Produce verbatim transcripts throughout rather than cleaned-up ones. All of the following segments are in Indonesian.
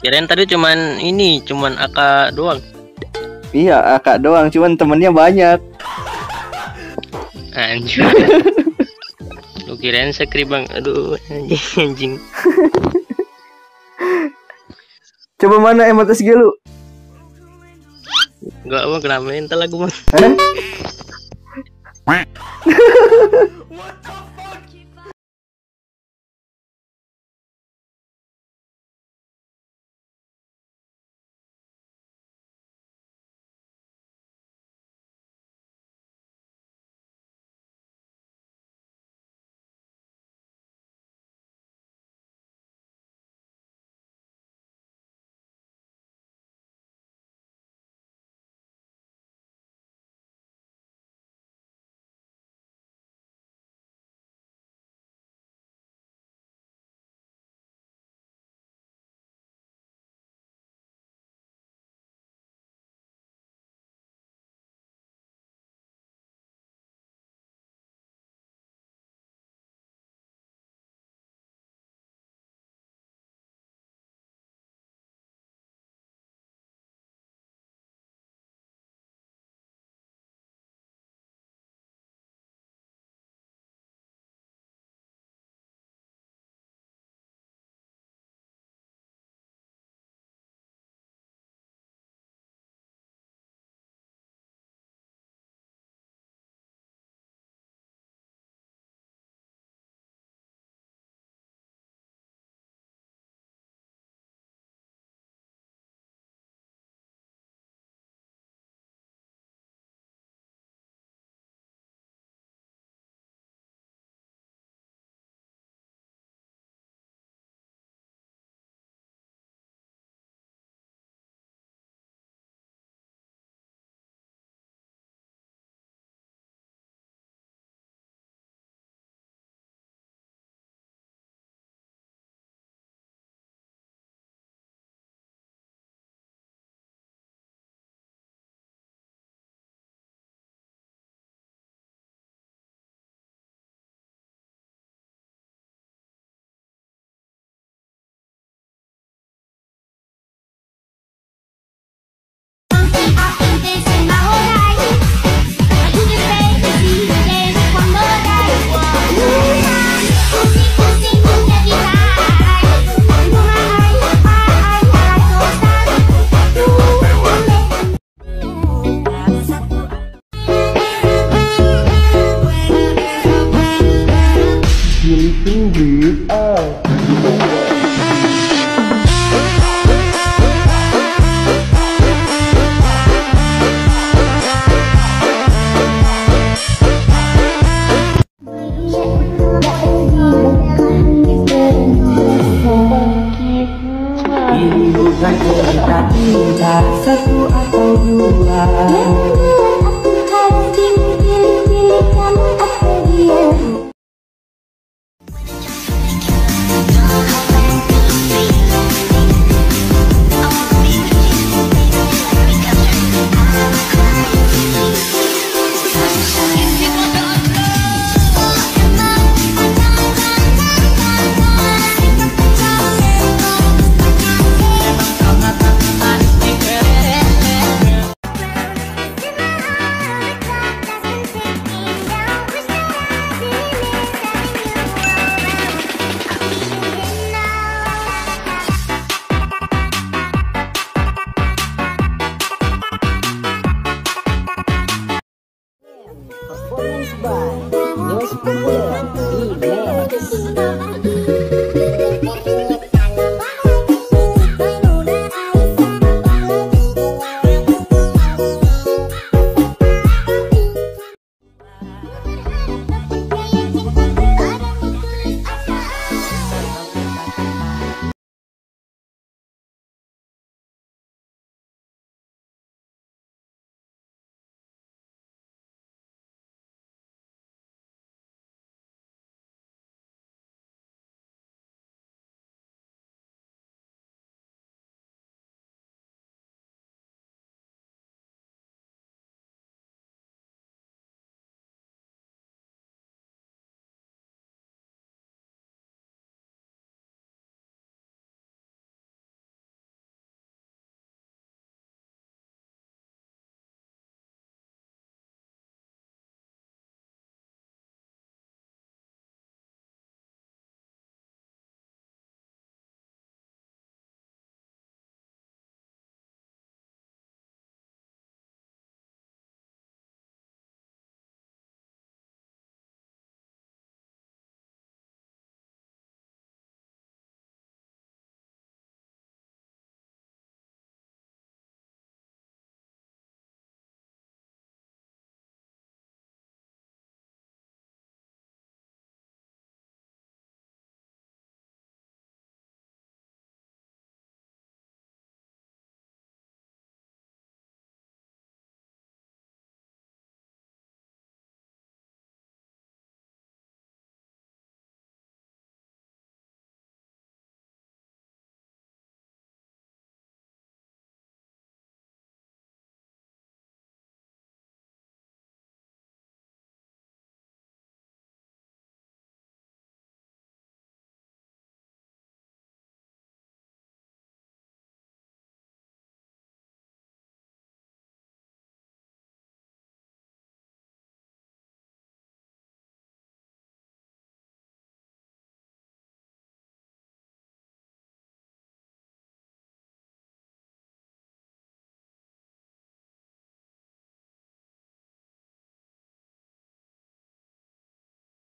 Kirain tadi cuman ini, cuman A K doang. Iya, akak doang, cuman temennya banyak. Anjir. Lu kirain sekri bang, aduh anjing anjing. Coba mana emot S G lu? Gak mau kenapa entar lagu bang. Hah?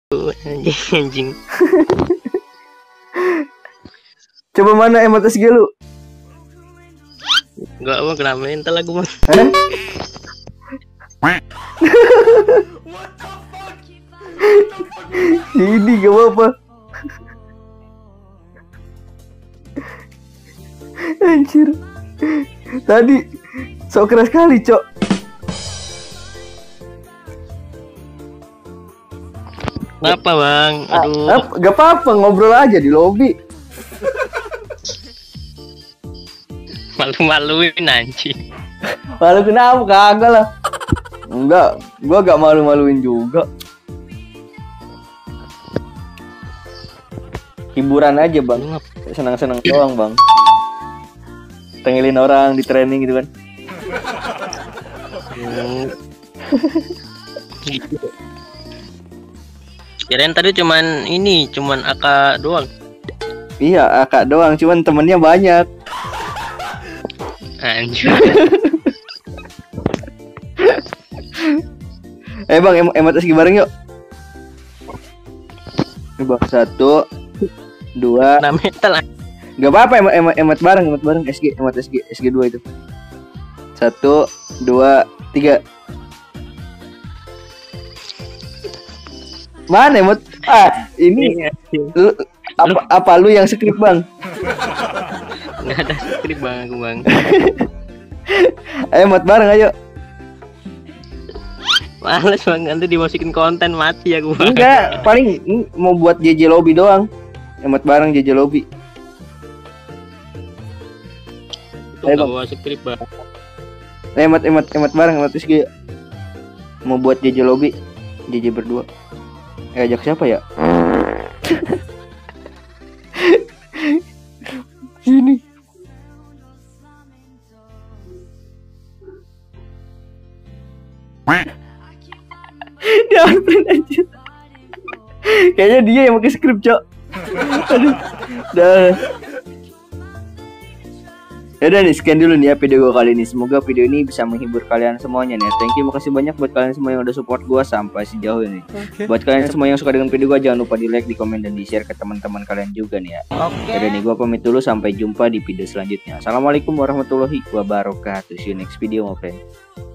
anjing anjing. Coba mana emot S G lu? Enggak mau kena mental aku mah. Hah? Ini gak apa-apa. Anjir. Tadi sok keras kali, Cok. Kenapa bang? Aduh. Ah, gak apa-apa, ngobrol aja di lobby. Malu-maluin anjing. Malu kenapa? Kagak lah. Enggak, gua gak malu-maluin juga. Hiburan aja bang, senang-senang doang bang. Tengilin orang di training gitu kan. Hmm. Gitu. Kirain tadi cuman ini, cuman A K doang. Iya, A K doang, cuman temennya banyak. Anjir. Eh bang, em emot S G bareng yuk. Ini bang, satu, dua. Nah metal. Gak apa-apa, emot, emot, emot bareng, emot bareng S G, emot S G, S G dua itu. Satu, dua, tiga. Mana emot? Ah, ini lu, apa, apa lu yang skrip bang? Nggak ada skrip bang aku bang. Ayo emot bareng ayo. Males bang, nanti dimasukin konten mati aku bang. Enggak, paling mm, mau buat J J lobby doang. Emot bareng J J lobby. Itu nggak bawa skrip bang. Emot emot emot bareng emot S G. Mau buat J J lobby, J J berdua. Eh, ajak siapa ya? Sini. Dia upload aja. Kayaknya dia yang pakai skrip, Cok. Aduh. Dah. Yaudah nih, sekian dulu nih ya video gue kali ini. Semoga video ini bisa menghibur kalian semuanya nih. Thank you, makasih banyak buat kalian semua yang udah support gue sampai sejauh ini. Okay. Buat kalian semua yang suka dengan video gue, jangan lupa di like, di komen, dan di share ke teman-teman kalian juga nih ya. Oke. Okay. Yaudah nih, gue pamit dulu, sampai jumpa di video selanjutnya. Assalamualaikum warahmatullahi wabarakatuh. See you next video, my friend.